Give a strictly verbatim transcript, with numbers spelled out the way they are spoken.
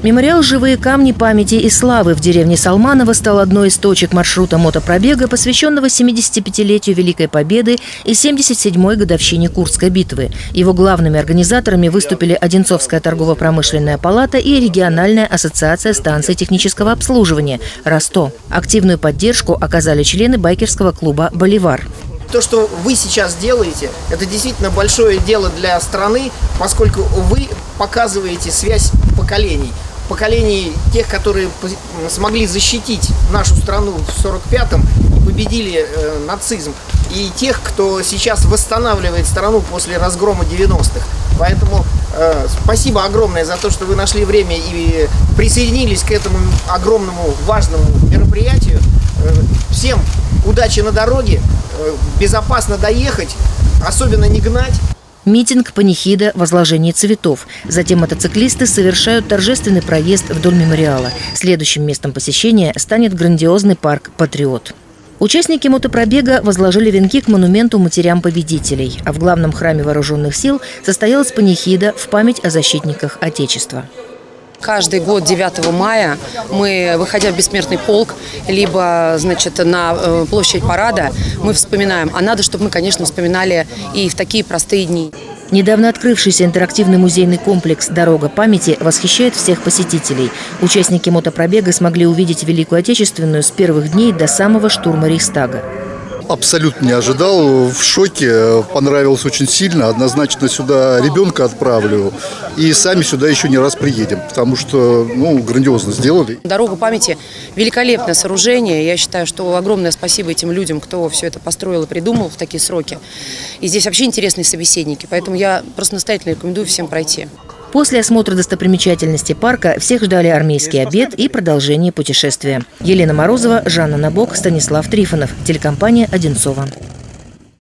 Мемориал «Живые камни памяти и славы» в деревне Салманово стал одной из точек маршрута мотопробега, посвященного семидесятипятилетию Великой Победы и семьдесят седьмой годовщине Курской битвы. Его главными организаторами выступили Одинцовская торгово-промышленная палата и региональная ассоциация станций технического обслуживания «Росто». Активную поддержку оказали члены байкерского клуба «Боливар». То, что вы сейчас делаете, это действительно большое дело для страны, поскольку вы показываете связь поколений. Поколений тех, которые смогли защитить нашу страну в сорок пятом и победили э, нацизм, и тех, кто сейчас восстанавливает страну после разгрома девяностых. Поэтому э, спасибо огромное за то, что вы нашли время и присоединились к этому огромному важному мероприятию. Э, всем удачи на дороге, э, безопасно доехать, особенно не гнать. Митинг, панихида, возложение цветов. Затем мотоциклисты совершают торжественный проезд вдоль мемориала. Следующим местом посещения станет грандиозный парк «Патриот». Участники мотопробега возложили венки к монументу матерям победителей, а в главном храме вооруженных сил состоялась панихида в память о защитниках Отечества. Каждый год девятого мая мы, выходя в Бессмертный полк, либо, значит, на площадь парада, мы вспоминаем. А надо, чтобы мы, конечно, вспоминали и в такие простые дни. Недавно открывшийся интерактивный музейный комплекс «Дорога памяти» восхищает всех посетителей. Участники мотопробега смогли увидеть Великую Отечественную с первых дней до самого штурма Рейхстага. Абсолютно не ожидал, в шоке, понравилось очень сильно. Однозначно сюда ребенка отправлю и сами сюда еще не раз приедем, потому что, ну, грандиозно сделали. Дорога памяти – великолепное сооружение. Я считаю, что огромное спасибо этим людям, кто все это построил и придумал в такие сроки. И здесь вообще интересные собеседники, поэтому я просто настоятельно рекомендую всем пройти. После осмотра достопримечательностей парка всех ждали армейский обед и продолжение путешествия. Елена Морозова, Жанна Набок, Станислав Трифонов. Телекомпания «Одинцово».